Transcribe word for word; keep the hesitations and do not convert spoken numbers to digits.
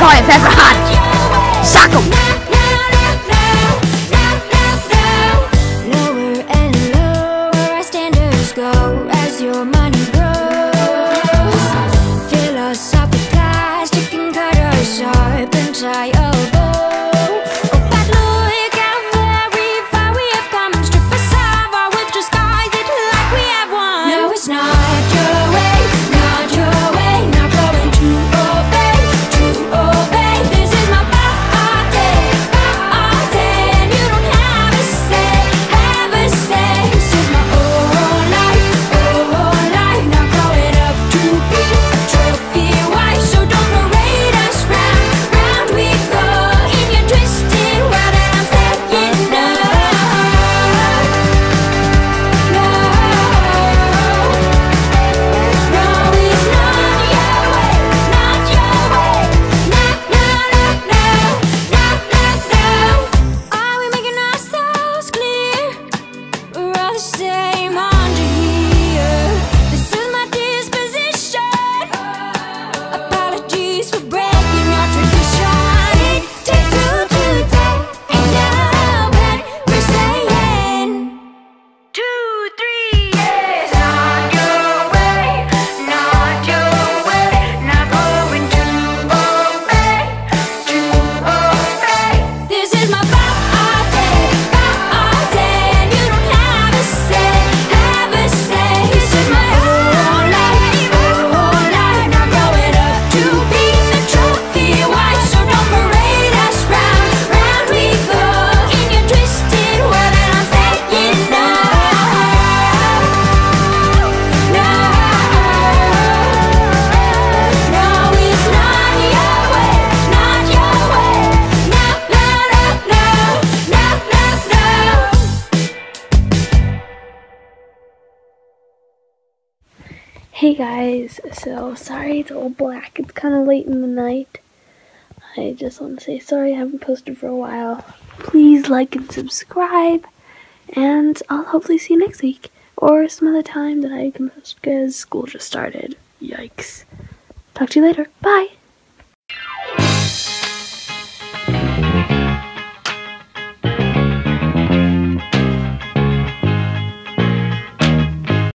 all I've ever had. Suck 'em! Lower and lower our standards go as your money grows. Fill us up with plastic and cut us sharp and tie a bow. Oh, but look how very far we have come. Strip us of our whips, disguise it like we have won. No, it's not your way, not your way. Not going to obey, to obay. This is my party, party, and you don't have a say, have a say. This is my whole life, whole life. Not growing up to be a trophy wife, so don't parade us round, round we go in your twisted world, and I'm saying no, no, no, it's not your way, not your way, no, no, no, no, no, no, no. Are we making ourselves clear? We're all the same under here. This is my disposition. Apologies for breaking your tradition. It takes two to tango, but we're saying two, three, yes. Not your way, not your way. Not going to obey, to obey. This is my party, party, and you don't have a say, have a say. This is my whole life, whole life. Not growing up to be a trophy wife, so don't parade us round, round we go in your twisted world, and I'm saying no, no, no, it's not your way, not your way, no, no, no, no, no, no, no. Hey guys, so sorry it's all black. It's kind of late in the night. I just want to say sorry I haven't posted for a while. Please like and subscribe, and I'll hopefully see you next week or some other time that I can post because school just started. Yikes. Talk to you later. Bye.